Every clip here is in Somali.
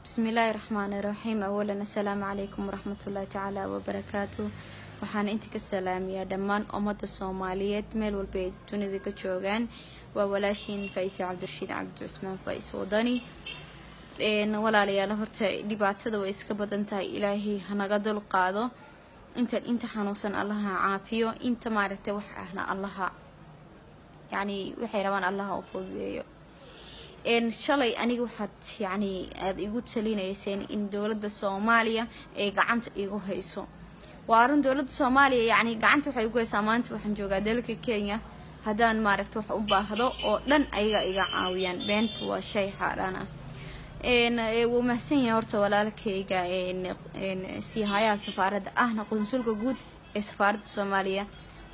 بسم الله الرحمن الرحيم. أولا السلام عليكم ورحمة الله تعالى وبركاته. waxaan inta ka salaamiyaa dhammaan ummadda Soomaaliyeed meel walba ay dunida ka joogaan. waa walaashiin Faysa Cabdirashiid Cabdi Cusmaan Faysa wadani walaalayaal horta dhibaatada way iska badan tahay. Ilaahay hanaga dul qaado inta xanuunsan Allah caafiyo inta maaragtay wax ahna Allah waxay rabaan Allah u fududeeyo. shalay aniga waxaad aad igu talinayseen in dawladda Soomaaliya ay gacanta igu hayso. وارن دولة الصومالية قعنت وحي يقول سامانت وحن جوجا دلك كينيا هدان ماركت وح أباهضو أو لن أيجا عاويان بنت وشيء حارانا ومحسن يورت ولا لك إن سيهايا سفارة أهنا قنصل جود سفارة الصومالية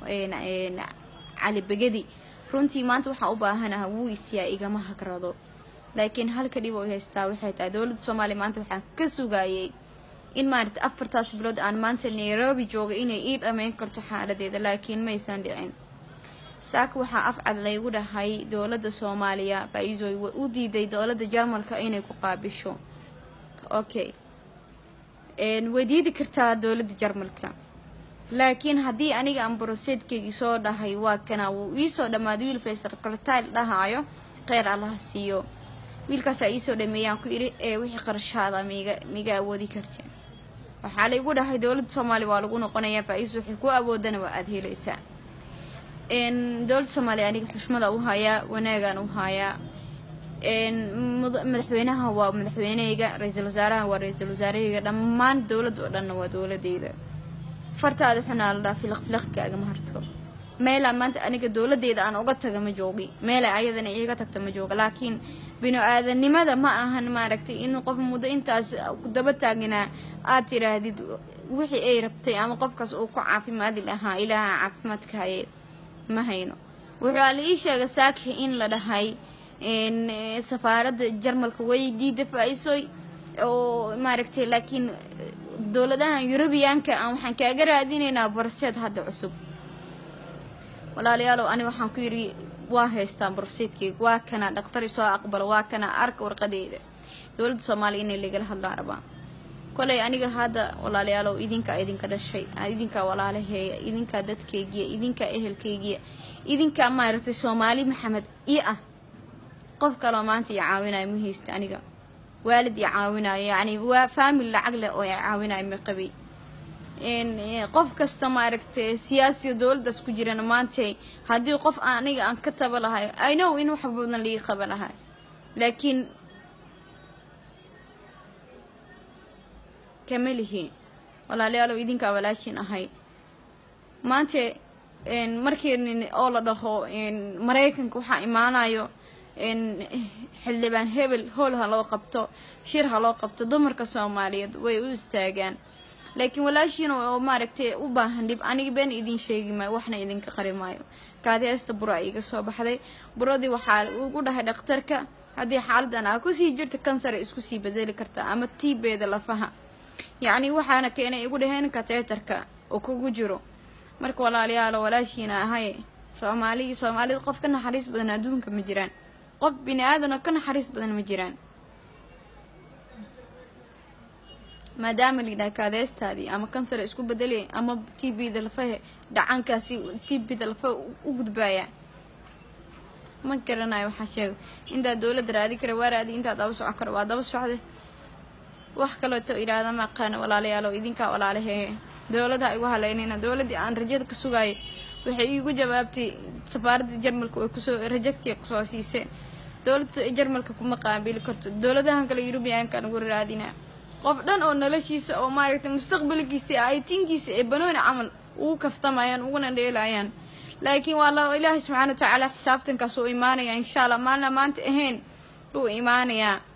على بجدي رنتي ما أنت وح أباهنا هو يسيا إيجا ما هكرادو لكن هل كريبو يستوي حتى دولة الصومالية ما أنت وح كسوجاي in maarta afartaas bilood aan maanta Nairobi jooga inay iib ameyn karto xaaladeeda laakiin ma aysan dhicin. saak waxa afcad la igu dhahay dawladda Soomaaliya Fayso u diiday dawladda Jarmalka inay ku qaabisho. okay wadiidi kartaa dawladda Jarmalka laakiin hadii aniga aan broseedkayga soo dhahay waa kana uu ii soo dhamaad wiil Faysal Qartaal dhahayo qeyr Allah siiyo wiilkaas ay soo dhameeyaan ku iri wixii qarashaada miga awoodi karteen. waxa la igu dhahay dawladda Soomaaliya waa lagu noqonayaa Fayso wixii ku awoodana waa aad helaysaa. dawladda Soomaaliya aniga xushmada u haya wanaagan u haya madaxweynaha waa madaxweyneyga ra'iisul wasaaraha waa ra'iisul wasaarahayga dhammaan dawladda oo dhan waa dawladdeeda. fartaada xunaa la filaqkaaga ma harto meel maanta aniga dawladdeeda aan uga taga ma joogi meel ayadana iiga tagta ma jooga laakiin bino aadanimada ma ahan maaragtay in qof muddo intaas daba taagina aad tiraahdid wixii ay rabtay ama qofkaas uu ku caafimaadi lahaa ilaaha caafimaadka hay ma hayno. wuxuu la ii sheegay saaki in la dhahay safaaradda Jarmalka way diiday Fayso oo maaragtay laakiin dawladaha Yurubiyaanka aan waxaan kaaga raadinaynaa barseed hadda cusub. walaalayaal ani waxaan ku yiri waa haystaan barseedkii waa kana dhaqtar soo aqbal waa kana arka warqadeeda dawladda Soomaaliya inay legal hadla rabaa. kolay aniga hada walaalayaal idinka dhashay idinka walaalaheeya idinka dadkaygiya idinka ehelkaygiya idinka maartay Soomaali Maxamed qof kale maanta caawinay ma haysta aniga waalid caawinay waa family lacag leh oo caawinay ma qabi qof kasta maaragtay siyaasiga dawladda isku jirana maanta hadii qof aniga aan ka taba lahay I know in wax badan la qaban lahaa laakiin kamalihi walaalayaal idinka walaashin ahay maanta markii oo la dhaho Mareykanka waxa imaanayo xildhibaan hebel hool ha loo qabto shir ha loo qabto dumarka Soomaaliyeed way u istaagaan laakiin walaashiin oo maaragtay u baahan dib aniga been idin sheegi ma waxna idinka qarimaayo kaadeysta bura iga soo baxday buradii waxa ugu dhahay dhakhtarka hadii xaaladan ay ku sii jirto kansar isku sii bedeli kartaa ama tiibeeda lafaha waxaana keenay igu dhaheen kateetarka oo kugu jiro. marka walaalayaal walaashiina ahay Soomaalida qof ka naxariis badan adduunka ma jiraan qof bini aadan oo ka naxariis badan ma jiraan. maadaama liidaa kaadeystaadii ama kansar isku bedeli ama TB-da lafaha dhacankaasi TB-da lafaha u gudbaya ma garanayo waxa sheego inta dawladda raadi kara waraadi inta daba socon karo waa daba socday wax kale oo iraada ma qaan walaalayaal idinka walaalahay dawladda ay ugu haleynayna dawladda aan rajada ka sugay waxay igu jawaabtay safaaradda Jarmalka oo ku soo rejectiye ku soo siisay dawladda Jarmalka kuma qaabili karto dawladahan kale Yurubiyaanka ugu raadina qof dhan oo noloshiisa oo maaragtay mustaqbalkiisa ay tinkiisa ee banooni amal uu kaftamayaan uguna dheelayaan laakiin waa Ilaahay subhanahu wa ta'ala xisaabtankaas oo iimaanaya insha Allah maanta ahayn uu iimaanaya